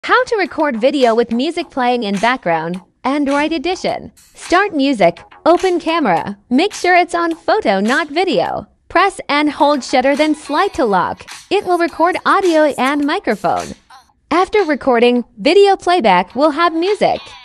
How to record video with music playing in background. Android edition. Start music. Open camera. Make sure it's on photo, not video. Press and hold shutter, then slide to lock. It will record audio and microphone. After recording, video playback will have music.